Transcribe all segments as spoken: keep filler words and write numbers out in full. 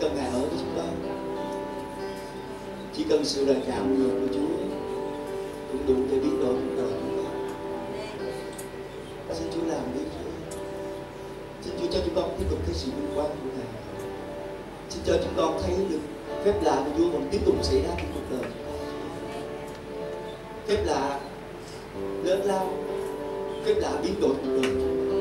cần Ngài ở với chúng con, chỉ cần sự đời cảm nhiều của Chúa cũng đủ để biến đổi cuộc đời chúng con. Xin Chúa làm đi Chúa. Xin Chúa cho chúng con tiếp tục thấy sự vinh quang của Ngài. Xin cho chúng con thấy được phép lạ của Chúa vẫn tiếp tục xảy ra trong cuộc đời. Phép lạ lớn lao, phép lạ biến đổi cuộc đời chúng con.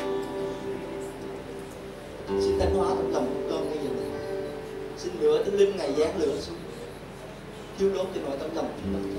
Xin thánh hóa trong lòng của con bây giờ này. Xin lửa Thánh Linh Ngài giáng lửa xuống, thiêu đốt trên mọi tấm lòng chúng con.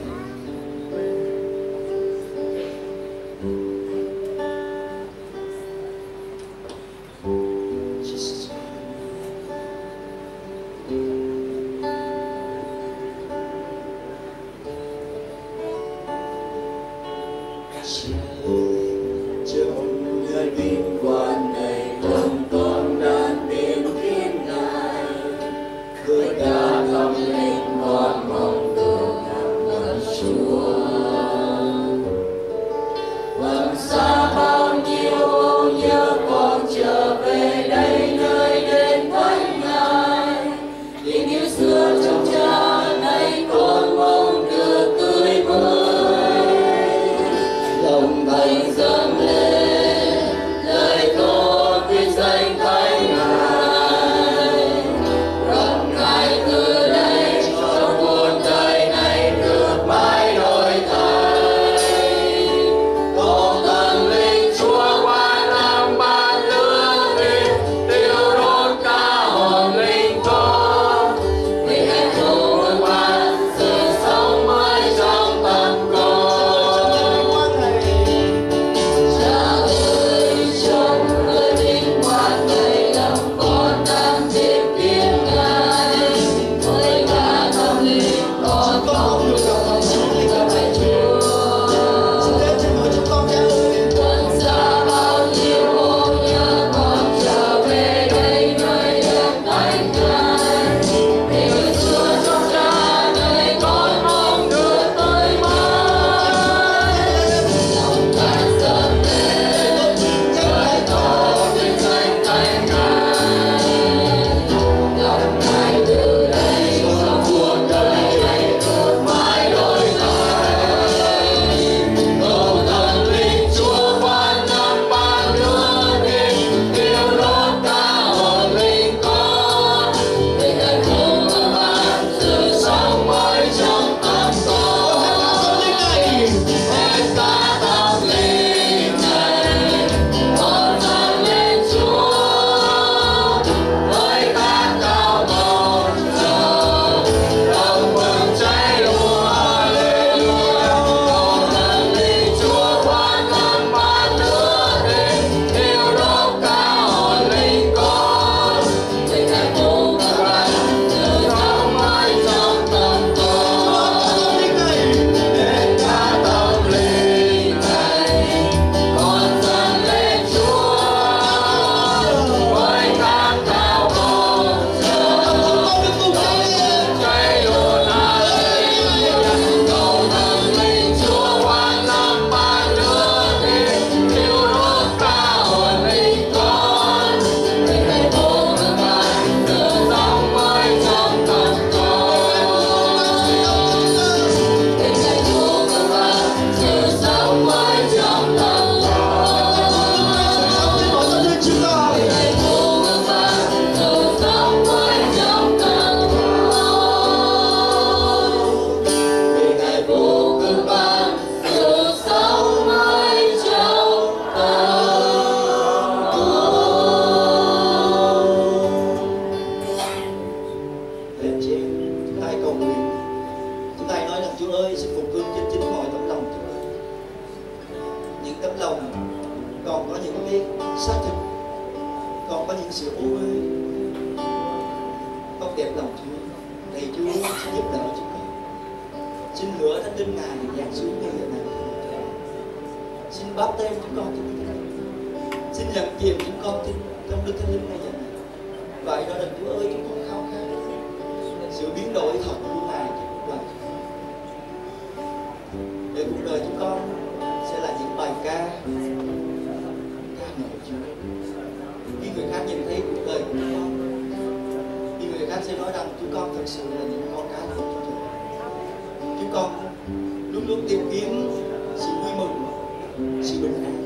sẽ nói rằng chúng con thật sự là những con cái của Chúa Trời. Chúng con luôn luôn tìm kiếm sự vui mừng, sự bình an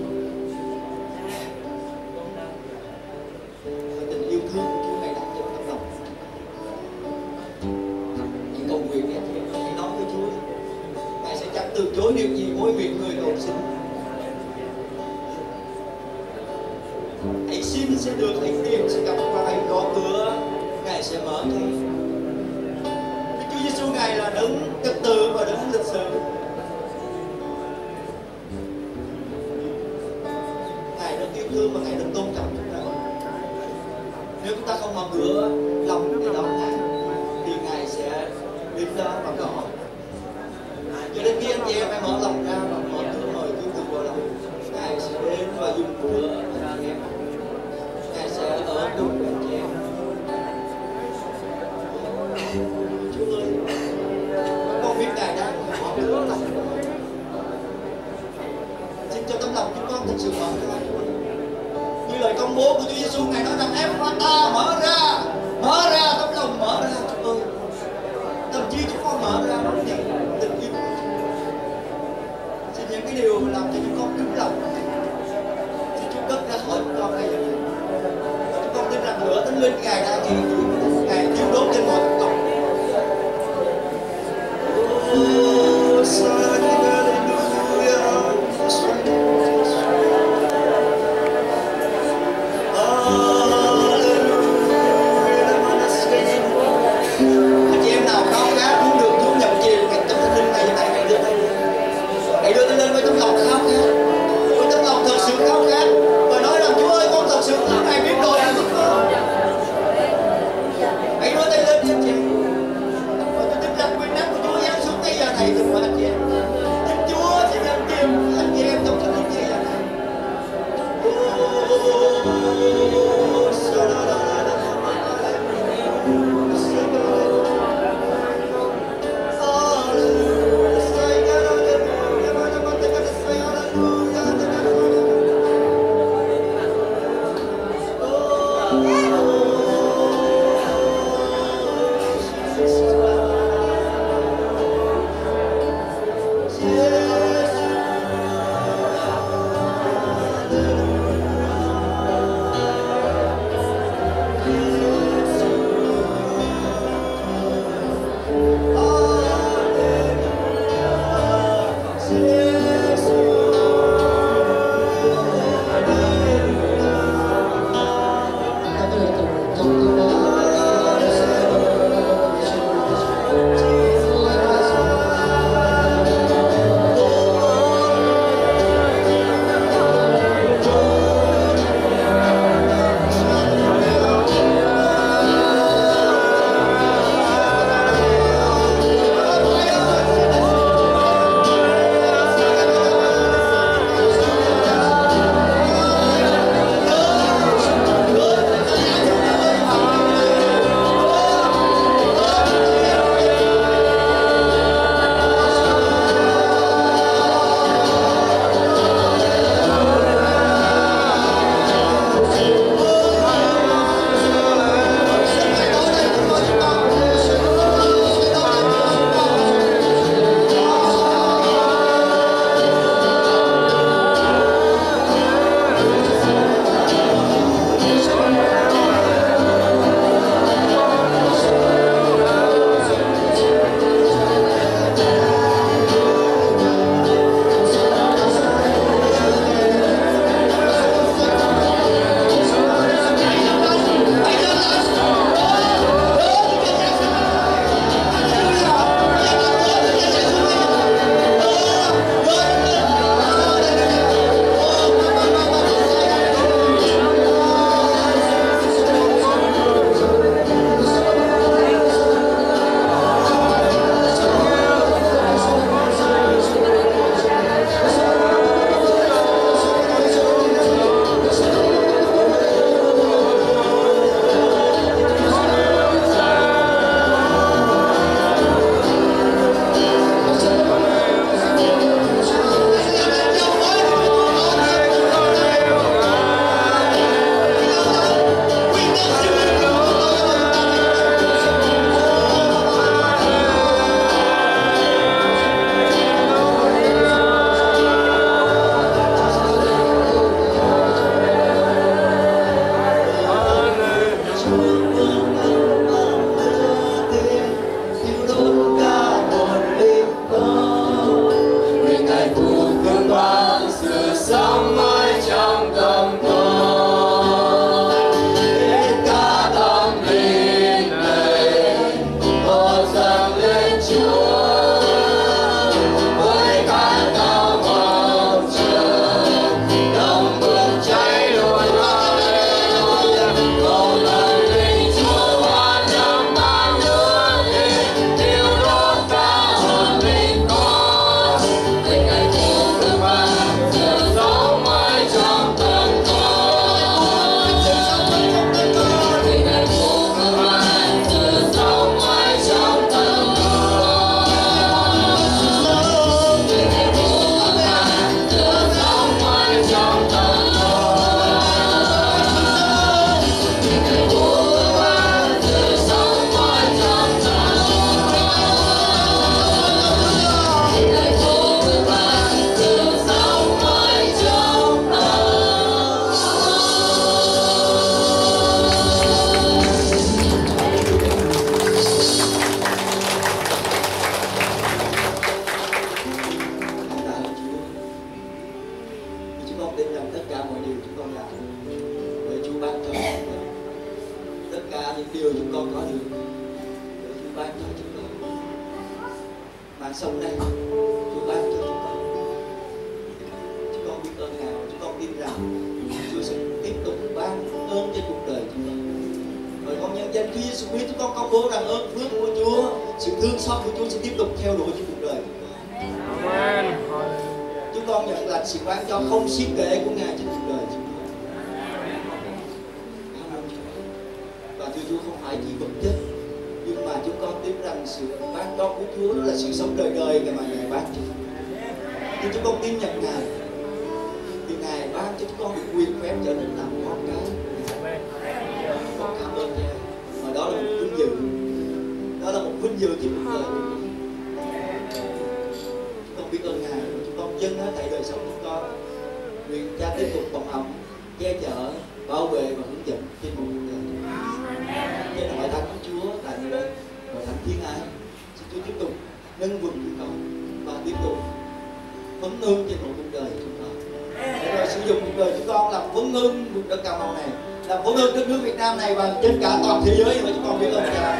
và tình yêu thương của Chúa Ngài đặt trong tâm lòng. Hãy cầu nguyện nghe chị em, hãy nói với Chúa, Ngài sẽ chẳng từ chối điều gì mỗi việc người cầu xin. Hãy xin sẽ được, hãy tìm sẽ gặp và hãy gõ cửa, Ngài sẽ mở cho. Đức Chúa Giêsu Ngài là đấng trật tự và đấng lịch sự. Ngài rất yêu thương và Ngài rất tôn trọng chúng ta. Nếu chúng ta không mở cửa lòng để đón Ngài thì Ngài sẽ đến đó và gõ. Cho đến khi anh chị em hãy mở lòng ra và mở cửa mời Chúa từ vào lòng, Ngài sẽ đến và dùng cửa anh chị em. Ngài sẽ ở đúng anh chị em. Chúa ơi, con biết Ngài đang mở cửa lòng. Xin cho tấm lòng chúng con thật sự mở ra. Như lời công bố của Chúa Giêsu, Ngài nói rằng Ephrata, mở ra, mở ra tấm lòng, mở ra Chúa ơi. Thậm chí chúng con mở ra đón nhận tình yêu. Xin những cái điều mà làm cho chúng con cứng lòng, xin Chúa cất ra khỏi chúng con ngay giờ này. Chúng con tin rằng lửa Thánh Linh Ngài đã hiện diện, Ngài thiêu đốt trên mọi chúng con. Oh, anh chị em nào khao khát muốn được Chúa nhập chìm trong Thánh Linh này, hãy đưa tay lên, hãy đưa tay lên với tấm lòng khao khát, với tấm lòng thật sự khao khát và nói rằng Chúa ơi, con thật sự muốn Ngài biết rồi là giúp con. Hãy đưa tay lên anh chị em. Và tôi tin rằng quyền năng của Chúa giáng xuống ngay giờ này từ mọi anh chị em. Xin Chúa sẽ nhập chìm anh chị em trong Thánh Linh ngay giờ này. con có được để Chúa ban cho chúng con. Mạng sống này Chúa ban cho chúng con. Chúng con biết ơn Ngài, chúng con tin rằng Chúa sẽ tiếp tục ban ơn trên cuộc đời chúng con. Rồi con nhân danh Chúa Giêsu Christ, chúng con công bố rằng ơn phước của Chúa, sự thương xót của Chúa sẽ tiếp tục theo đuổi trên cuộc đời chúng con. Amen. Chúng con nhận là sự ban cho không xiết kể của Ngài trên cuộc đời chúng con. Và thưa Chúa, không phải chỉ vật chất, nhưng mà chúng con tin rằng sự ban cho của Chúa đó là sự sống đời đời mà Ngài ban cho. Nhưng chúng con tin nhận Ngài, vì Ngài ban cho chúng con được quyền phép trở nên làm con cái. Con cảm ơn Ngài. Và đó là một vinh dự, đó là một vinh dự trên cuộc đời của chúng con. Biết ơn Ngài và chúng con dâng hết thảy đời sống của con. Nguyện Cha tiếp tục phòng ẩm, che chở, bảo vệ và hướng dẫn trên một cuộc đời. Trên hội thánh của Chúa tại nơi đây, hội thánh thiên ái, xin Chúa tiếp tục nâng vững chúng con và tiếp tục vấn hương trên một cuộc đời của chúng con. Để rồi sử dụng cuộc đời chúng con làm vấn hương vùng đất Cà Mau này, làm vấn hương đất nước Việt Nam này và trên cả toàn thế giới mà chúng con biết ơn Cha.